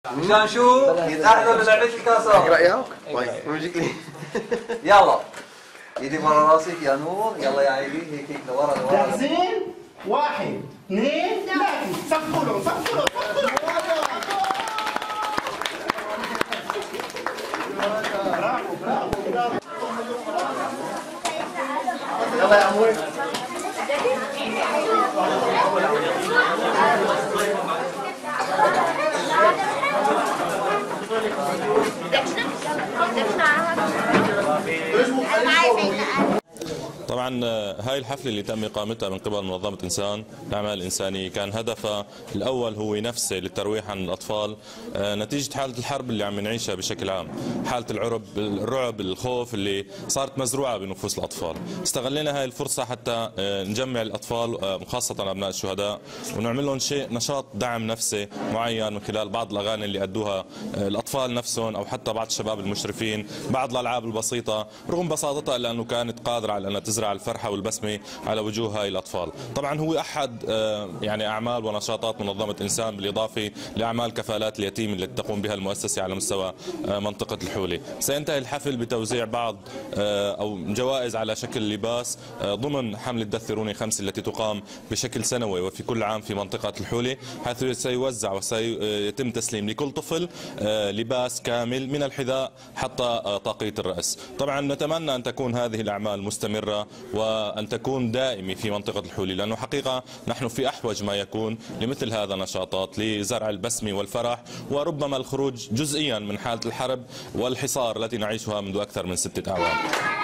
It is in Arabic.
مشان شو؟ يتأهلوا للعبة الكاسات. ايش رأيك؟ طيب وجهك لي. يلا ايدي ورا راسك يا نور، يلا يا عيدي هيك هيك لورا لورا. جاهزين؟ 1 2 3 صفوا لهم صفوا لهم. برافو برافو برافو. يلا يا عموي. طبعا هاي الحفلة اللي تم إقامتها من قبل منظمة إنسان الأعمال الإنسانية كان هدفها الأول هو نفسه للترويح عن الأطفال نتيجة حالة الحرب اللي عم نعيشها بشكل عام، حالة الرعب الخوف اللي صارت مزروعة بنفوس الأطفال. استغلينا هاي الفرصة حتى نجمع الأطفال خاصة أبناء الشهداء ونعمل لهم نشاط دعم نفسي معين من خلال بعض الأغاني اللي أدوها الأطفال نفسهم أو حتى بعض الشباب المشرفين، بعض الألعاب البسيطة رغم بساطتها إلا أنه كانت قادرة على أن تزرع الفرحة والبسمة على وجوه هاي الأطفال. طبعا هو أحد يعني أعمال ونشاطات منظمة إنسان بالإضافة لأعمال كفالات اليتيم التي تقوم بها المؤسسة على مستوى منطقة الحولة. سينتهي الحفل بتوزيع بعض أو جوائز على شكل لباس ضمن حملة دثروني 5 التي تقام بشكل سنوي وفي كل عام في منطقة الحولة، حيث سيوزع وسيتم تسليم لكل طفل لباس كامل من الحذاء حتى طاقية الرأس. طبعا نتمنى أن تكون هذه الأعمال مستمرة وأن تكون دائمة في منطقة الحولة، لأنه حقيقة نحن في أحوج ما يكون لمثل هذا النشاطات لزرع البسمة والفرح وربما الخروج جزئيا من حالة الحرب والحصار التي نعيشها منذ أكثر من 6 أعوام.